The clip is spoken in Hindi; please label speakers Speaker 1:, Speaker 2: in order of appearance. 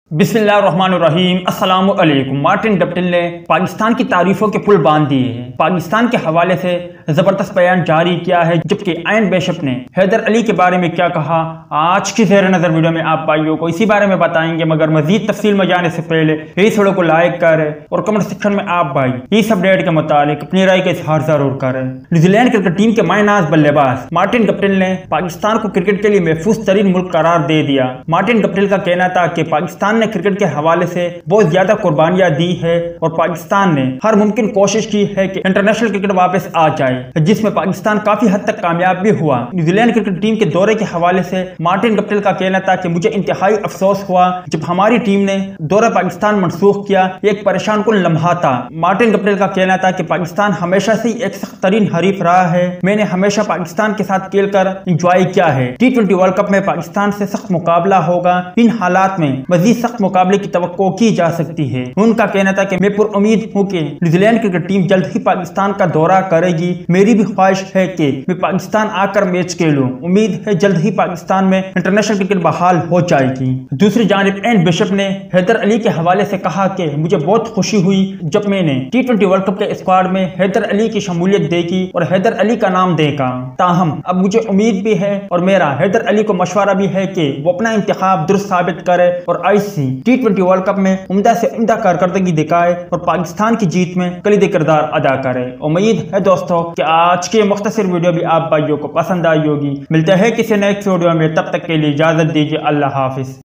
Speaker 1: बिस्मिल्लाहिर्रहमानिर्रहीम। अस्सलामु अलैकुम। मार्टन गप्टिल ने पाकिस्तान की तारीफों के पुल बांध दिए हैं। पाकिस्तान के हवाले से जबरदस्त बयान जारी किया है, जबकि आयन बेशप ने हैदर अली के बारे में क्या कहा, आज की ज़ेर नज़र वीडियो में आप भाइयों को इसी बारे में बताएंगे। मगर मजीद तफसील में जाने से पहले इस वीडियो को लाइक करें और कमेंट सेक्शन में आप भाई इस अपडेट के मुताबिक अपनी राय का इजहार जरूर करें। न्यूजीलैंड क्रिकेट टीम के मायनाज बल्लेबाज मार्टन गप्टिल ने पाकिस्तान को क्रिकेट के लिए महफूज तरीन मुल्क करार दे दिया। मार्टन गप्टिल का कहना था कि पाकिस्तान ने क्रिकेट के हवाले से बहुत ज्यादा कुर्बानियां दी है और पाकिस्तान ने हर मुमकिन कोशिश की है कि इंटरनेशनल क्रिकेट वापस आ जाए, जिसमें पाकिस्तान काफी हद तक कामयाब भी हुआ। न्यूजीलैंड क्रिकेट टीम के दौरे के हवाले से मार्टन गप्टिल का कहना था कि मुझे इंतहाई अफसोस हुआ जब हमारी टीम ने दौरा पाकिस्तान मनसूख किया। एक परेशान कुन लम्हा था। मार्टन गप्टिल का कहना था कि पाकिस्तान हमेशा से एक सख्त तरीन हरीफ रहा है। मैंने हमेशा पाकिस्तान के साथ खेलकर एंजॉय किया है। T20 वर्ल्ड कप में पाकिस्तान से सख्त मुकाबला होगा। इन हालात में मजीद सख्त मुकाबले की तवक्को की जा सकती है। उनका कहना था कि मैं पुरुम्मीद हूँ कि न्यूजीलैंड क्रिकेट टीम जल्द ही पाकिस्तान का दौरा करेगी। मेरी भी ख्वाहिश है कि मैं पाकिस्तान आकर मैच खेलूं। उम्मीद है जल्द ही पाकिस्तान में इंटरनेशनल क्रिकेट बहाल हो जाएगी। दूसरी जानिब एन बिशप ने हैदर अली के हवाले से कहा कि मुझे बहुत खुशी हुई जब मैंने T20 वर्ल्ड कप के स्क्वाड में हैदर अली की शमूलियत देखी और हैदर अली का नाम देखा। ताहम अब मुझे उम्मीद भी है और मेरा हैदर अली को मशवरा भी है कि वो अपना इंतखाब दुरुस्त साबित करे और ICC T20 वर्ल्ड कप में उम्दा से उम्दा कारकर्दगी दिखाए और पाकिस्तान की जीत में कलीदी किरदार अदा करे। उम्मीद है दोस्तों कि आज की मुख्तसर वीडियो भी आप भाइयों को पसंद आई होगी। मिलते हैं किसी नेक्स्ट वीडियो में, तब तक के लिए इजाजत दीजिए। अल्लाह हाफिज।